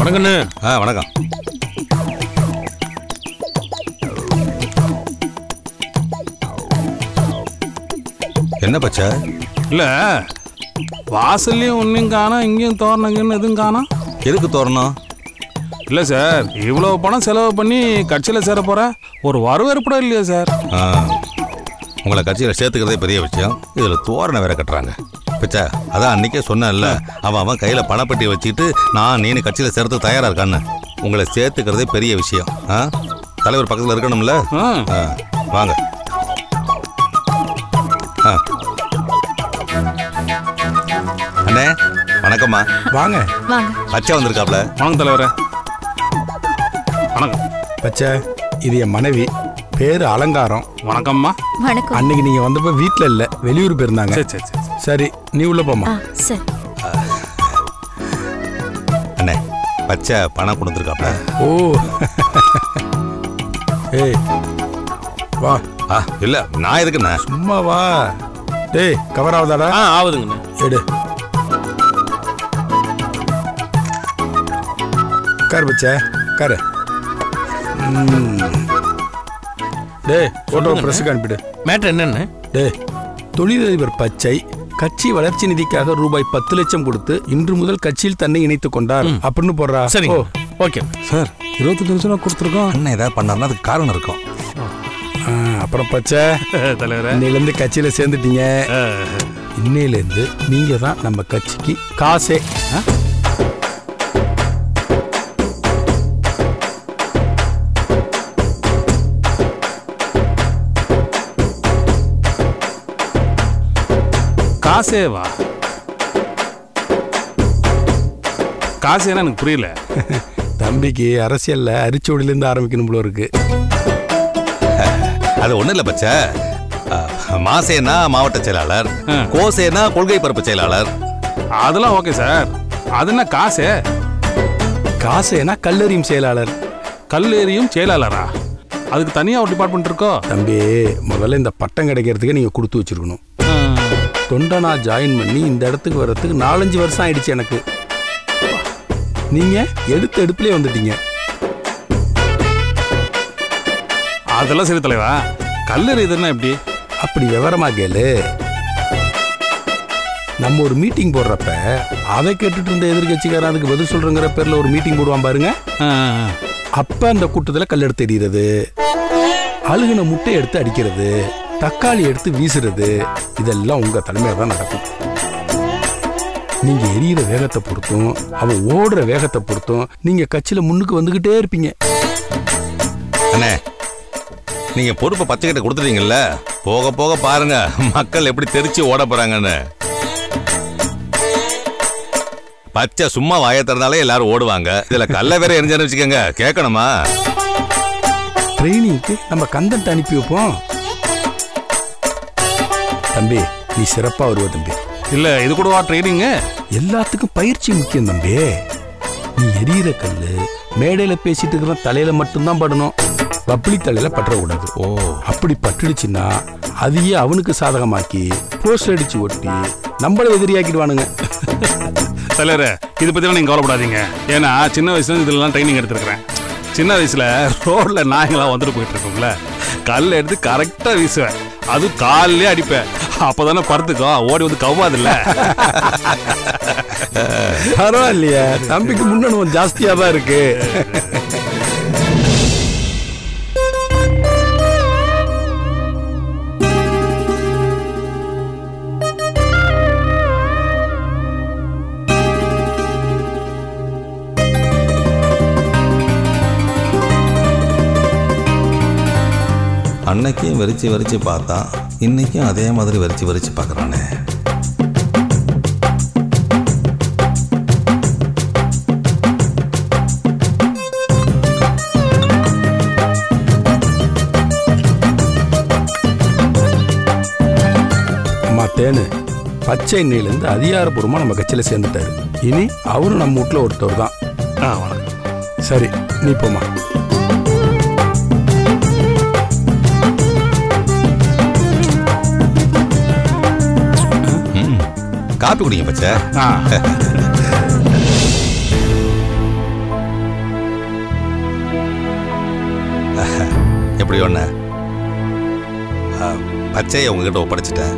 வணக்கண்ணு. வணக்கம். என்ன பச்சை? இல்ல வாசல்லையும் ஒன்றையும் காணோம், இங்கேயும் தோரணங்கன்னு எதுவும் காணோம். எதுக்கு தோரணம்? இல்லை சார், இவ்வளோ பணம் செலவு பண்ணி கட்சியில் சேர போகிற ஒரு வரவேற்புட இல்லையா சார்? உங்களை கட்சியில் சேர்த்துக்கிறதே பெரிய விஷயம், இதில் தோரணை வேற கட்டுறாங்க. பச்சா அதான் அன்றைக்கே சொன்னேன்ல, அவன் கையில் பணப்பட்டி வச்சுக்கிட்டு நான் நீ கட்சியில் சேர்த்து தயாராக இருக்கான்னு. உங்களை சேர்த்துக்கிறதே பெரிய விஷயம். தலைவர் பக்கத்தில் இருக்கணும்ல. வாங்க. அண்ணே வணக்கம்மா. வாங்க. பச்சை வந்திருக்காப்ல. வணக்கம் தலைவரே. வணக்கம் பச்சை. இது என் மனைவி, பேரு அலங்காரம். வணக்கம்மா. வணக்கம். அன்னைக்கு நீங்க வந்தப்ப வீட்டில் இல்லை, வெளியூர் போயிருந்தாங்க. சரி நீ உள்ள போமா. அண்ணே பச்சை பணம் கொடுத்துருக்காப்ல. ஓ ஏய் வா. இல்ல நான் எதுக்குண்ணே? சும்மா வா. டேய் கவர் ஆகுதாடா? ஆகுதுங்கண்ணே. எடு. கார் பச்சை காரு. டேய் போட்டோ பிரஸுக்கு அனுப்பிடு. மேட்ரு என்னன்னு? டேய் தொழிலதிபர் பச்சை கட்சி வளர்ச்சி நிதிக்காக ரூபாய் 10 லட்சம் கொடுத்து இன்று முதல் கட்சியில் தன்னை இணைத்துக் கொண்டார் அப்படின்னு போடுறா. சரி ஓகே சார். 25 லட்சம் கொடுத்துருக்கோம். அண்ணன் ஏதாவது பண்ணாருன்னா அதுக்கு காரணம் இருக்கும். அப்புறம் பச்சை தலைவரே, இன்னையிலேருந்து கட்சியில சேர்ந்துட்டீங்க. இன்னையிலேருந்து நீங்க தான் நம்ம கட்சிக்கு காசே. காசேவா? காசேனா எனக்கு புரியல. தம்பிக்கு அரசியல்ல அரிச்சோடிலிருந்து ஆரம்பிக்கணும் போல இருக்கு. அது ஒண்ணு இல்ல பச்சை. மாசேனா மாவட்ட செயலாளர், கோசேனா கொள்கை பரப்பு செயலாளர். அதெல்லாம் ஓகே சார். அது என்ன காசே? காசேனா கல்லெறியும் செயலாளர். கல்லெறியும் செயலாளரா? அதுக்கு தனியா ஒரு டிபார்ட்மெண்ட் இருக்கோ? தம்பி முதல்ல இந்த பட்டம் கிடைக்கிறதுக்கு நீங்க கொடுத்து வச்சிருக்கணும். தொண்டனா ஜாயின் பண்ணி இந்த இடத்துக்கு வர்றதுக்கு 4-5 வருஷம் ஆயிடுச்சு எனக்கு. நீங்க எடுத்த எடுப்புலயே வந்துட்டீங்க. அதெல்லாம் சரி தலைவா. கல்லெறியுதுன்னா எப்படி? அப்படி விவரமா கேளு. நம்ம ஒரு மீட்டிங் போடுறப்ப அதை கேட்டுட்டு இருந்த எதிர்கட்சிக்காரன் அதுக்கு பதில் சொல்றங்கிற பேர்ல ஒரு மீட்டிங் போடுவான் பாருங்க. அப்ப அந்த கூட்டத்துல கல் எடுத்து எறிகிறது, அழுகுன முட்டை எடுத்து அடிக்கிறது, தக்காளி எடுத்து வீசுறது, இதெல்லாம் உங்க தலைமையில தான் நடக்கும். நீங்க எரியிற வேகத்தை பொறுத்தும் அவன் ஓடுற வேகத்தை பொறுத்தும் நீங்க கட்சியில முன்னுக்கு வந்துகிட்டே இருப்பீங்க. அண்ணே நீங்க பொறுப்பை பச்சைக்கிட்ட கொடுத்துட்டீங்கல்ல, போக போக பாருங்க மக்கள் எப்படி தெரிச்சு ஓட போறாங்கன்னு. பச்சை சும்மா வாய திறந்தாலே எல்லாரும் ஓடுவாங்க. இதுல கல்ல வேற எரிஞ்சான்னு வச்சுக்கோங்க, கேட்கணுமா? ட்ரைனிங்க்கு நம்ம கண்டென்ட் அனுப்பி வைப்போம். தம்பி நீ சிறப்பா வருவ தம்பி. இல்ல இது கூடவா ட்ரைனிங்? எல்லாத்துக்கும் பயிற்சி முக்கியம் தம்பி. நீ எரியிற கல்லு மேடையில பேசிட்டு இருக்கிற தலையில மட்டும்தான் படணும், பப்ளிக் தலையில பற்றக்கூடாது. அப்படி பட்டுடுச்சுன்னா அதையே அவனுக்கு சாதகமாக்கி போஸ்ட் அடிச்சு ஒட்டி நம்மள எதிரியாக்கிடுவானுங்க. தலைவரே இதை பத்தி நீங்க கவலைப்படாதீங்க. ஏன்னா சின்ன வயசுல இதெல்லாம் ட்ரைனிங் எடுத்துருக்கிறேன். சின்ன வயசுல ரோட்ல நாய்களாம் வந்துட்டு போயிட்டு இருக்கோம்ல, கல் எடுத்து கரெக்டா வீசுவேன், அது காலிலே அடிப்பேன். அப்பதானே படுத்துக்கோ, ஓடி வந்து கவ்வாது இல்ல. பரவாயில்லையா, தம்பிக்கு முன்னனுவம் ஜாஸ்தியா தான் இருக்கு. அன்னைக்கும் வெறிச்சு வெறிச்சு பார்த்தா இன்னைக்கும் அதே மாதிரி வெறிச்சு வெறிச்சு பார்க்கறானே. தேனு பச்சை இன்னையிலேருந்து அதிகாரப்பூர்வமாக நம்ம கட்சியில் சேர்ந்துட்டாரு. இனி அவரும் நம்ம வீட்டில் ஒருத்தவர் தான். வணக்கம். சரி நீ போமா. காப்பி குடிங்க பச்சை. எப்படி ஒண்ணு பச்சையை உங்ககிட்ட ஒப்படைச்சிட்டேன்.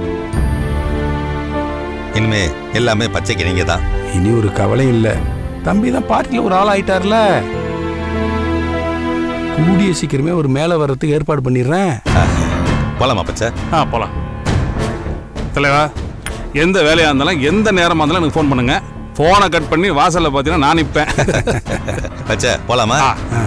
இனிமே எல்லாமே பச்சைக்கு நீங்க தான். இனி ஒரு கவலை இல்லை. தம்பி தான் பார்ட்டியில் ஒரு ஆள் ஆயிட்டார்ல. கூடிய சீக்கிரமே ஒரு மேலே வர்றதுக்கு ஏற்பாடு பண்ணிடுறேன். போலாமா பச்சை? போலாம் தலைவா. எந்த வேலையா இருந்தாலும் எந்த நேரமா இருந்தாலும் எனக்கு ஃபோன் பண்ணுங்க. போனை கட் பண்ணி வாசல்ல பார்த்தீங்கன்னா நான் நிற்பேன். பச்சை போலாமா?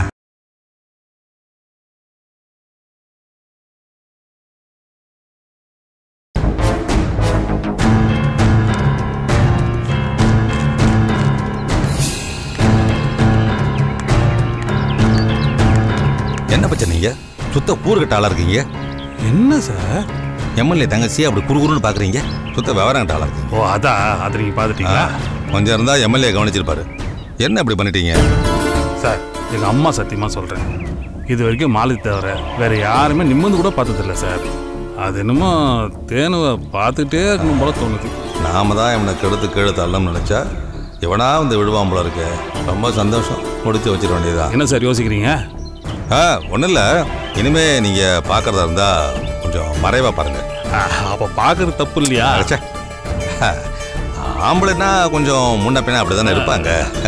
என்ன பச்சை நீங்க சுத்த கூறுகட்ட ஆளா இருக்கீங்க? என்ன சார் எம்எல்ஏ தங்கச்சி அப்படி குறுகுறுன்னு பாக்குறீங்க? சுத்த விவரம் ஆளா இருக்கீங்க. ஓ அதான் அது நீங்க பாத்துட்டீங்களா? கொஞ்சம் இருந்தா எம்எல்ஏ கவனிச்சிருப்பாரு. என்ன இப்படி பண்ணிட்டீங்க சார்? எங்க அம்மா சத்தியமா சொல்றேன், இது வரைக்கும் மாலை தவிர வேற யாருமே நிம்மந்து கூட பார்த்ததில்ல சார். அது என்னமோ தேனுவை பார்த்துட்டே இருக்கணும் போல தோணுது. நாம தான் இவனை கெடுத்து கீழே தள்ளம்னு நினைச்சா இவனா வந்து விடுவான் போல இருக்கு. ரொம்ப சந்தோஷம், முடிச்சு வச்சிட வேண்டியதுதான். என்ன சார் யோசிக்கிறீங்க? ஒன்றும் இல்லை, இனிமே நீங்க பார்க்கறதா இருந்தா கொஞ்சம் மறைவா பாருங்க. அப்போ பார்க்கறது தப்பு இல்லையா? ஆம்பளைன்னா கொஞ்சம் முன்ன பின்ன அப்படிதானே இருப்பாங்க.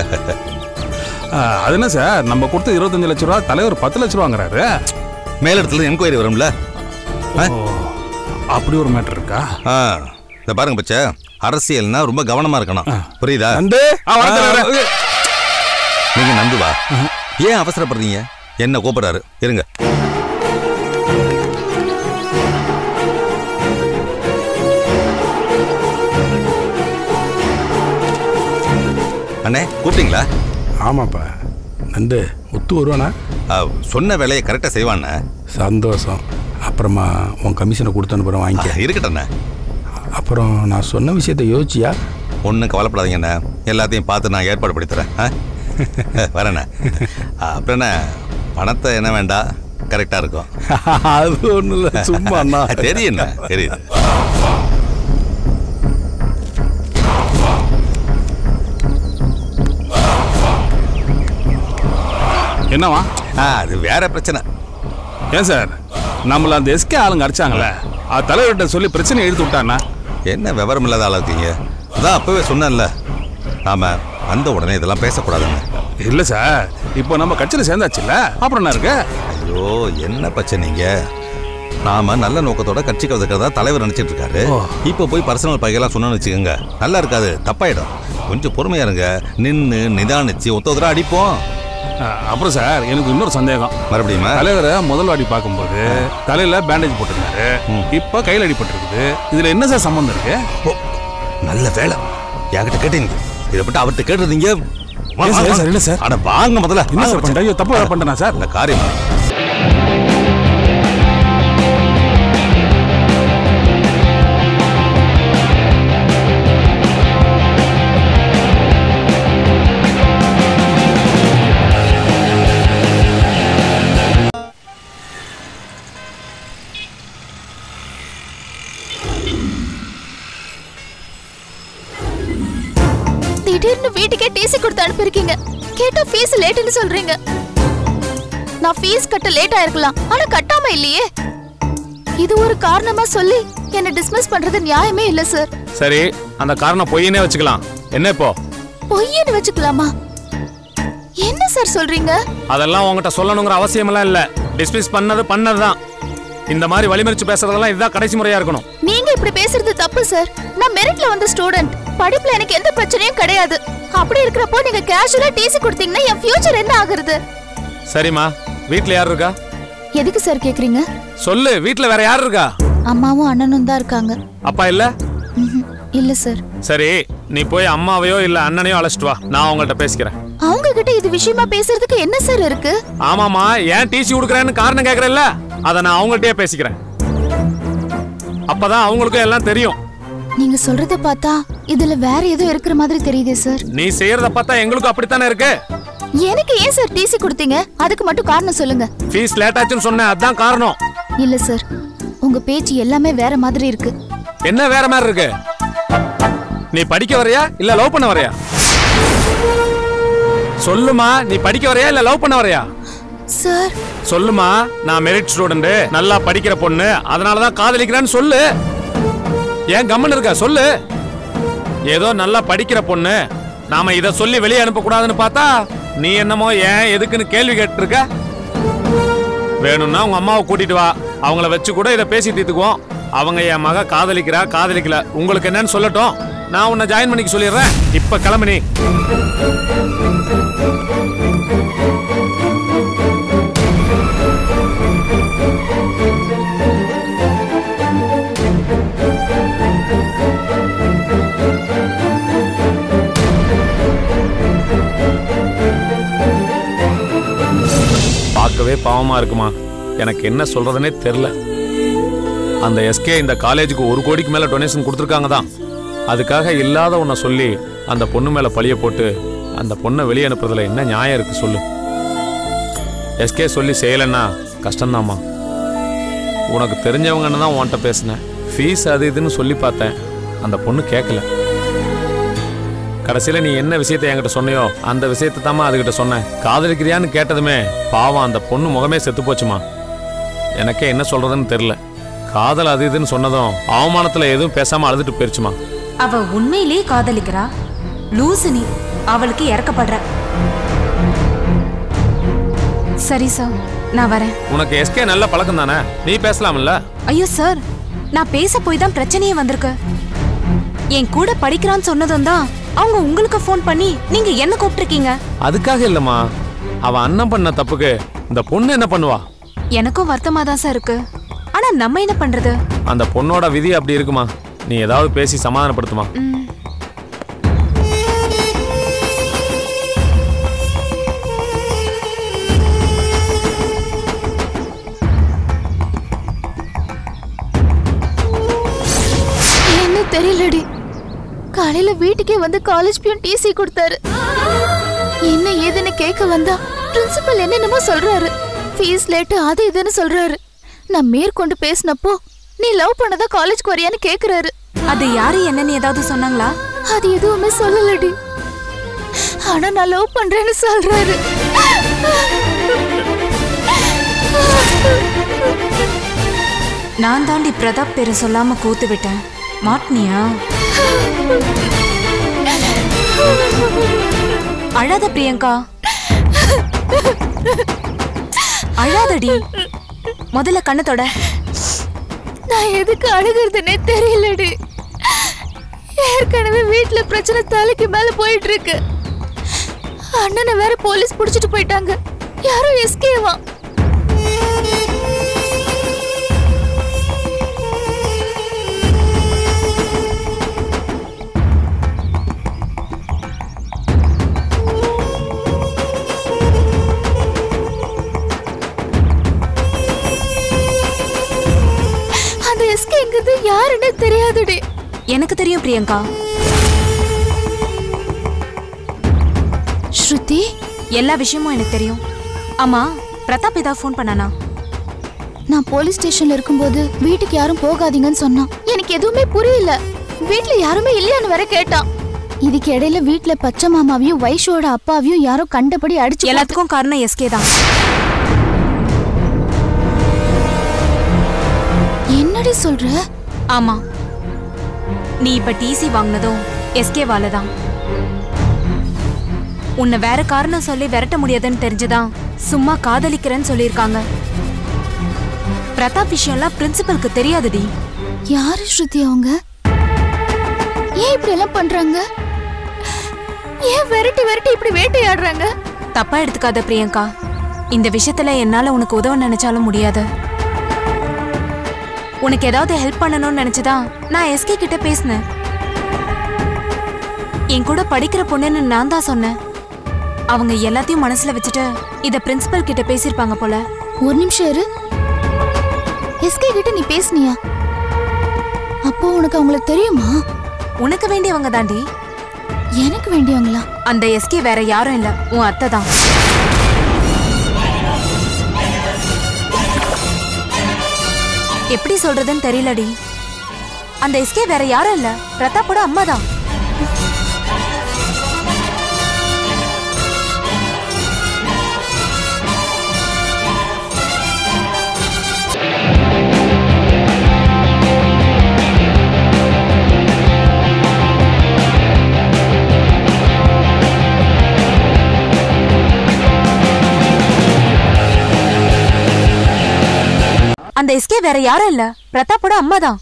அது என்ன சார், நம்ம கொடுத்த 25 லட்ச ரூபா தலைவர் 10 லட்ச ரூபாங்கிறாரு. மேலிடத்துல என்கொயரி வரும்ல, அப்படி ஒரு மேட்டர் இருக்கா? இந்த பாருங்க பச்சை, அரசியல்னா ரொம்ப கவனமா இருக்கணும், புரியுதா? நீங்க நந்துவா? ஏன் அவசரப்படுறீங்க? என்ன கூப்பிடுறாரு, இருங்க. அண்ணே கூப்பிட்டீங்களா? ஆமாப்பா. நண்டு ஒத்து வருவானா? சொன்ன வேலையை கரெக்டாக செய்வாண்ணே. சந்தோஷம். அப்புறமா உன் கமிஷனை கொடுத்து அனுப்புகிறேன், வாங்கிக்க. இருக்கட்டண்ணே. அப்புறம் நான் சொன்ன விஷயத்தை யோசிச்சியா? ஒன்றும் கவலைப்படாதீங்கண்ணே, எல்லாத்தையும் பார்த்து நான் ஏற்பாடு பண்ணி தரேன். வரேண்ணே. அப்புறம் என்ன, பணத்தை என்ன வேண்டாம், கரெக்டாக இருக்கும். அது ஒன்றும் இல்லை, சும்மா தெரியுண்ணே, தெரியுது. என்னவா? அது வேற பிரச்சனை. ஏன் சார், நம்மள அந்த எஸ்கே ஆளுங்க அடிச்சாங்களே, அது தலைவர்கிட்ட சொல்லி பிரச்சனை எழுதி விட்டானா? என்ன விவரம் இல்லாத ஆளா இருக்கீங்க? அதான் அப்பவே சொன்னேன்ல, நாம அந்த உடனே இதெல்லாம் பேசக்கூடாதுங்க. இல்லை சார், இப்போ நம்ம கட்சியில் சேர்ந்தாச்சுல்ல, அப்புறம் என்ன இருக்கு? ஐயோ என்ன பச்சை நீங்க, நாம நல்ல நோக்கத்தோட கட்சிக்கு வந்துக்கிறதா தலைவர் நினைச்சிட்டு இருக்காரு. இப்போ போய் பர்சனல் பகையெல்லாம் சொன்னு வச்சுக்கோங்க, நல்லா இருக்காது, தப்பாயிடும். கொஞ்சம் பொறுமையா இருங்க, நின்று நிதானிச்சு ஒத்த அடிப்போம். அப்புறம் சார், எனக்கு இன்னொரு சந்தேகம். மறுபடியும் தலைவரை முதல் வாடி பார்க்கும்போது தலையில பேண்டேஜ் போட்டிருந்தாரு, இப்ப கையில் அடிபட்டிருக்குது. இதுல என்ன சார் சம்பந்தம் இருக்கு? நல்ல வேலை என்கிட்ட கேட்டீங்க, இதை பற்றி அவர்கிட்ட கேட்டுருந்தீங்க. இல்ல சார், அட வாங்க முதல்ல. என்ன சார் பண்றீங்க? தப்பு பண்றேனா சார்? இந்த காரியம் திடீர்னு வீட்டுக்கே டிசி கொடுத்து அனுப்பிருக்கீங்க. கேட்டா ஃபீஸ் லேட்னு சொல்றீங்க. நான் ஃபீஸ் கட்ட லேட் ஆயிருக்கலாம், ஆனா கட்டாம இல்லையே. இது ஒரு காரணமா சொல்லி என்ன டிஸ்மிஸ் பண்றது நியாயமே இல்ல சார். சரி, அந்த காரணம் பொய்யனே வச்சுக்கலாம். என்ன இப்போ? பொய்யன்னு வச்சுக்கலாமா? என்ன சார் சொல்றீங்க? அதெல்லாம் உங்ககிட்ட சொல்லணுங்கிற அவசியம் எல்லாம் இல்ல. டிஸ்மிஸ் பண்ணதுதான். இந்த மாதிரி வழிமறிச்சு பேசுறதெல்லாம் இதுதான் கடைசி முறையா இருக்கணும். நீங்க இப்படி பேசுறது தப்பு சார். நான் மெரிட்ல வந்த ஸ்டூடண்ட், படிப்புல எனக்கு எந்த பிரச்சனையும் கிடையாது. அப்படி இருக்கிறப்போ நீங்க கேஷுவலா டிசி கொடுத்தீங்கன்னா என் ஃபியூச்சர் என்ன ஆகுறது? சரிம்மா, வீட்ல யார் இருக்கா? எதுக்கு சார் கேக்குறீங்க? சொல்லு, வீட்ல வேற யார் இருக்கா? அம்மாவும் அண்ணனும் தான் இருக்காங்க. அப்பா இல்ல? இல்ல சார். சரி, நீ போய் அம்மாவையோ இல்ல அண்ணனையோ அழைச்சிட்டு வா, நான் அவங்கள்ட்ட பேசிக்கிறேன். அவங்க கிட்ட இது விஷயமா பேசுறதுக்கு என்ன சார் இருக்கு? ஆமாமா, ஏன் டிசி கொடுக்கறேன்னு காரணம் கேக்குறேன்ல, அத நான் அவங்கள்ட்டயே பேசிக்கிறேன். அப்பதான் அவங்களுக்கும் எல்லாம் தெரியும். நீங்க சொல்றத பார்த்தா இதுல வேற ஏதோ இருக்கிற மாதிரி தெரியுதே சார். நீ செய்யறத பார்த்தா எங்களுக்கும் அப்படித்தானே இருக்கு. எனக்கு ஏன் சார் டிசி கொடுத்தீங்க? அதுக்கு மட்டும் காரணம் சொல்லுங்க. ஃபீஸ் லேட் ஆச்சுன்னு சொன்னேன், அதான் காரணம். இல்ல சார், உங்க பேச்சு எல்லாமே வேற மாதிரி இருக்கு. என்ன வேற மாதிரி இருக்கு? நீ படிக்க வரையா இல்ல லவ் பண்ண வரையா? சொல்லுமா, நீ படிக்க வரையா இல்ல லவ் பண்ண வரையா? சார் சொல்லுமா, நான் மெரிட் ஸ்டூடெண்ட், நல்லா படிக்கிற பொண்ணு, அதனாலதான் காதலிக்கிறேன்னு சொல்லு. ஏன் கம்மன் இருக்க? சொல்லு. ஏதோ நல்லா படிக்கிற பொண்ணு, நாம இத சொல்லி வெளியே அனுப்ப கூடாதுன்னு பார்த்தா நீ என்னமோ ஏன் எதுக்குன்னு கேள்வி கேட்டிருக்க. வேணும்னா உங்க அம்மாவை கூட்டிட்டு வா, அவங்கள வச்சு கூட இதை பேசி தீர்த்துக்குவோம். அவங்க என் மக காதலிக்கிறா காதலிக்கல, உங்களுக்கு என்னன்னு சொல்லட்டும். நான் உன்னை ஜாயின் பண்ணிக்க சொல்லிடுறேன். இப்ப கிளம்பு நீ. பார்க்கவே பாவமா இருக்குமா, எனக்கு என்ன சொல்றதுனே தெரியல. அந்த எஸ்கே இந்த காலேஜுக்கு 1 கோடிக்கு மேல டொனேஷன் கொடுத்துருக்காங்க தான். அதுக்காக இல்லாத ஒன்ன சொல்லி அந்த பொண்ணு மேல பழிய போட்டு அந்த பொண்ணை வெளியே அனுப்புறதுல என்ன நியாயம் இருக்கு சொல்லு. எஸ்கே சொல்லி செய்யலைன்னா கஷ்டம்தாம்மா. உனக்கு தெரிஞ்சவங்கன்னு தான் உன்கிட்ட பேசினேன். ஃபீஸ் அது இதுன்னு சொல்லி பார்த்தேன், அந்த பொண்ணு கேட்கல. கடைசியில நீ என்ன விஷயத்தை என்கிட்ட சொன்னியோ அந்த விஷயத்தை தாம்மா அதுகிட்ட சொன்னேன். காதலிக்கிறியான்னு கேட்டதுமே பாவம் அந்த பொண்ணு முகமே செத்து போச்சுமா. எனக்கே என்ன சொல்றதுன்னு தெரியல. காதல் அது இதுன்னு சொன்னதும் அவமானத்துல எதுவும் பேசாம அழுதுட்டு போயிருச்சுமா. அவ உண்மையிலேயே காதலிக்கிறா, லூசு நீ, அவளுக்கு இறக்கப்படுற. சரி சார், நான் வரேன். உனக்கு எஸ்கே நல்ல பழக்கம் தானே, நீ பேசலாம்ல? ஐயோ சார், நான் பேச போய் தான் பிரச்சனையே வந்திருக்கு. என் கூட படிக்கிறான்னு சொன்னதும் தான் அவங்க உங்களுக்கு போன் பண்ணி நீங்க என்ன கூப்பிட்டுருக்கீங்க. அதுக்காக இல்லம்மா, அவ அண்ணன் பண்ண தப்புக்கு இந்த பொண்ணு என்ன பண்ணுவா? எனக்கும் வருத்தமா தான் சார் இருக்கு. ஆனா நம்ம என்ன பண்றது? அந்த பொண்ணோட விதி அப்படி இருக்குமா. நீ ஏதாவது பேசி சமாதானப்படுத்துமா. என்ன தெரியலடி, காலையில வீட்டுக்கே வந்து காலேஜ் பியூன் டிசி கொடுத்தாரு. என்ன ஏதுன்னு கேட்க வந்தா பிரின்சிபல் என்னென்னமோ சொல்றாரு. ஃபீஸ் லேட் அது இதுன்னு சொல்றாரு. நான் மேற்கொண்டு பேசினப்போ நீ லவ் பண்ணதா காலேஜ் வரியான்னு கேக்குறாரு. அது யாரு என்னன்னு ஏதாவது சொன்னாங்களா? அது எதுவுமே சொல்லலடி, ஆனா நான் லவ் பண்றேன்னு சொல்றாரு. நான் தாண்டி பிரதாப் பேரை சொல்லாம கூத்து விட்டேன். மாட்னியா? அழாத பிரியங்கா, அழாதடி. முதல்ல கண்ணத்தோட. நான் எதுக்கு அழுகிறதுனே தெரியலடி. ஏற்கனவே வீட்டுல பிரச்சனை தலைக்கு மேல போயிட்டு இருக்கு. அண்ணனை வேற போலீஸ் புடிச்சிட்டு போயிட்டாங்க. யாரோ எஸ்கேவா. யாருன்னு தெரியாதுடி. எனக்கு தெரியும் பிரியங்கா. ஸ்ருதி, எல்லா விஷயமும் எனக்கு தெரியும். ஆமா, பிரதாப் ஏதாவது ஃபோன் பண்ணானா? நான் போலீஸ் ஸ்டேஷன்ல இருக்கும்போது வீட்டுக்கு யாரும் போகாதீங்கன்னு சொன்னான். எனக்கு எதுவுமே புரியல. வீட்டுல யாருமே இல்லையான்னு வேற கேட்டான். இதுக்கு இடையில வீட்டுல பச்சை மாமாவையும் வைஷோட அப்பாவையும் யாரோ கண்டபடி அடிச்சு. எல்லாத்துக்கும் காரணம் எஸ்கே தான். என்னடி சொல்ற? ஆமா, நீ இப்ப டிசி வாங்கினதும் எஸ்கே வால தான். உன்னை வேற காரணம் சொல்லி விரட்ட முடியாதுன்னு தெரிஞ்சுதான் சும்மா காதலிக்கிறேன்னு சொல்லியிருக்காங்க. பிரதாப் விஷயம்லாம் பிரின்சிபலுக்கு தெரியாதுடி. யாரு ஸ்ருதி அவங்க? ஏன் இப்படி எல்லாம் பண்றாங்க? ஏன் விரட்டி விரட்டி இப்படி வேட்டையாடுறாங்க? தப்பா எடுத்துக்காத பிரியங்கா. இந்த விஷயத்துல என்னால உனக்கு உதவ நினைச்சாலும் முடியாது. உனக்கு ஏதாவது ஹெல்ப் பண்ணணும்னு நினைச்சுதான் நான் எஸ்கே கிட்ட பேசினேன். என் கூட படிக்கிற பொண்ணுன்னு நான் தான் சொன்னேன். அவங்க எல்லாத்தையும் மனசுல வச்சுட்டு இத பிரின்சிபல் கிட்ட பேசிருப்பாங்க போல. ஒரு நிமிஷம் இரு. எஸ்கே கிட்ட நீ பேசுனியா? அப்போ உனக்கு அவங்கள தெரியுமா? உனக்கு வேண்டியவங்க தாண்டி. எனக்கு வேண்டியவங்களா? அந்த எஸ்கே வேற யாரும் இல்ல, உன் அத்தை தான். எப்படி சொல்றதுன்னு தெரியலடி. அந்த எஸ்கே வேற யாரும் இல்ல, பிரதாப்போட அம்மா தான். அந்த எஸ்கே வேற யாரும் இல்ல, பிரதாப்போட அம்மா தான்.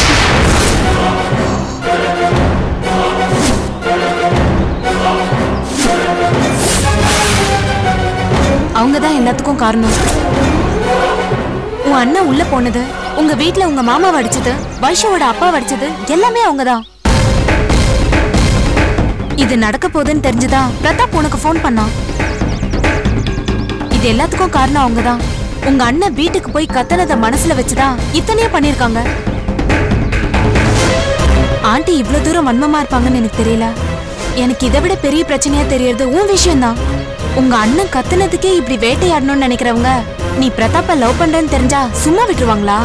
அவங்கதான் எல்லாத்துக்கும் காரணம். உன் அண்ணன் உள்ள போனது, உங்க வீட்ல உங்க மாமா வடிச்சது, வைஷோட அப்பா வடிச்சது எல்லாமே அவங்கதான். இது நடக்க போகுதுன்னு தெரிஞ்சுதான் பிரதாப் உனக்கு போன் பண்ணான். இது எல்லாத்துக்கும் காரணம் அவங்கதான். உங்க அண்ணன் வீட்டுக்கு போய் கத்தனத மனசுல வச்சுதான் இத்தனையே பண்ணிருக்காங்க. ஆண்டி இவ்வளவு தூரம் வன்மமா இருப்பாங்கன்னு எனக்கு தெரியல. எனக்கு இதை விட பெரிய பிரச்சனையா தெரியறது உன் விஷயம்தான். உங்க அண்ணன் கத்துனதுக்கே இப்படி வேட்டையாடணும்னு நினைக்கிறவங்க நீ பிரதாப்ப லவ் பண்றேன்னு தெரிஞ்சா சும்மா விட்டுருவாங்களா?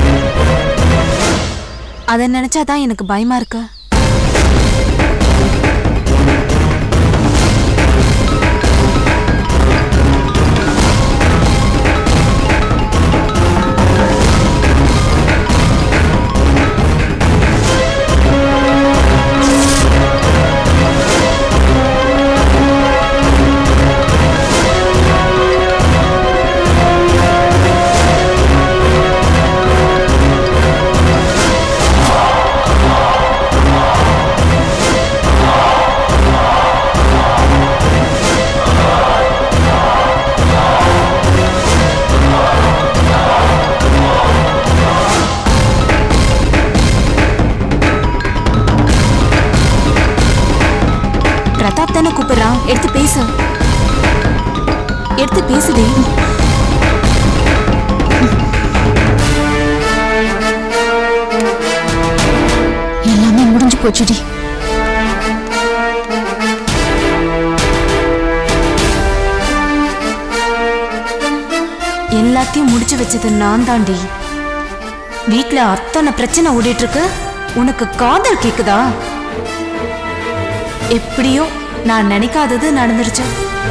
அத நினைச்சாதான் எனக்கு பயமா இருக்கு. பிரதாப் தானே கூப்பிடுறான், எடுத்து பேசு. எடுத்து பேசுதே. எல்லாமே முடிஞ்சு போச்சுடி. எல்லாத்தையும் முடிச்சு வச்சது நான் தாண்டி. வீட்ல அத்தனை பிரச்சனை ஓடிட்டு இருக்கு, உனக்கு காதல் கேக்குதா? எப்படியோ நான் நினைக்காதது நடந்துருச்சு.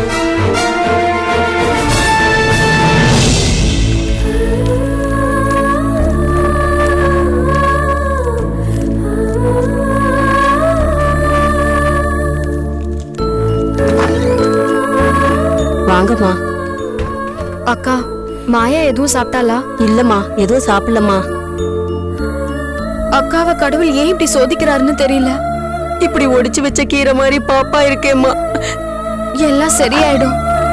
வாங்கம்மா. அக்கா, மாயா எதுவும் சாப்பிட்டாளா? இல்லம்மா, எதுவும் சாப்பிடலம்மா. அக்காவை கடவுள் ஏன் இப்படி சோதிக்கிறாருன்னு தெரியல. இப்படி ஒடிச்சு வச்ச கீரை மாதிரி பாப்பா இருக்கேம்மா. எல்லாம் சரியாயிடும்.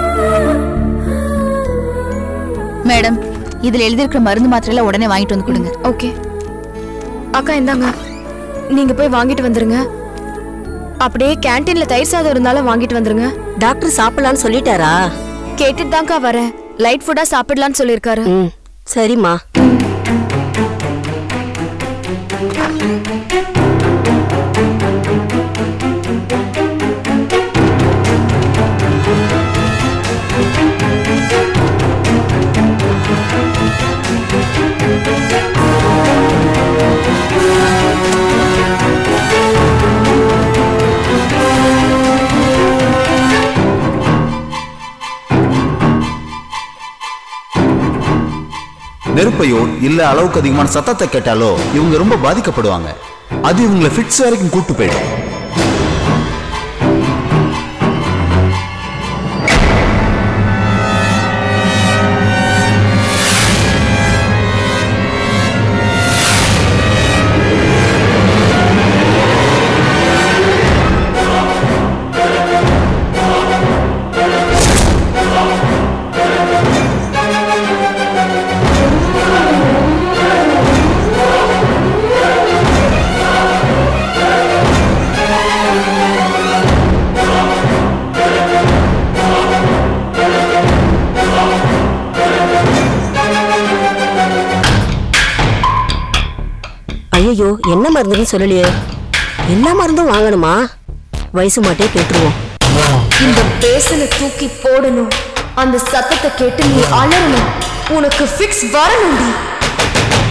மேடம், இதுல எழுதியிருக்கிற மருந்து மாத்திரையில உடனே வாங்கிட்டு வந்து கொடுங்க. ஓகே அக்கா, இந்தாங்க. நீங்க போய் வாங்கிட்டு வந்துருங்க. அப்படியே கேண்டீன்ல தயிர் சாதம் இருந்தாலும் வாங்கிட்டு வந்துருங்க. டாக்டர் சாப்பிடலான்னு சொல்லிட்டாரா? கேட்டுட்டு தான்க்கா வரேன். லைட் ஃபுட்டா சாப்பிடலான்னு சொல்லியிருக்காரு. சரிம்மா. நெருப்பையோ இல்ல அளவுக்கு அதிகமான சத்தத்தை கேட்டாலோ இவங்க ரொம்ப பாதிக்கப்படுவாங்க. அது இவங்களை ஃபிட்ஸ் வரைக்கும் கூட்டு போயிடும். ஐயோ, என்ன மருந்துன்னு சொல்லலையே. எல்லா மருந்தும் வாங்கணுமா? வயசு மாட்டே கேட்டுருவோம். இந்த பேசல தூக்கி போடணும். அந்த சத்தத்தை கேட்டு நீ அலறணும். உனக்கு ஃபிக்ஸ் வரணும்டி.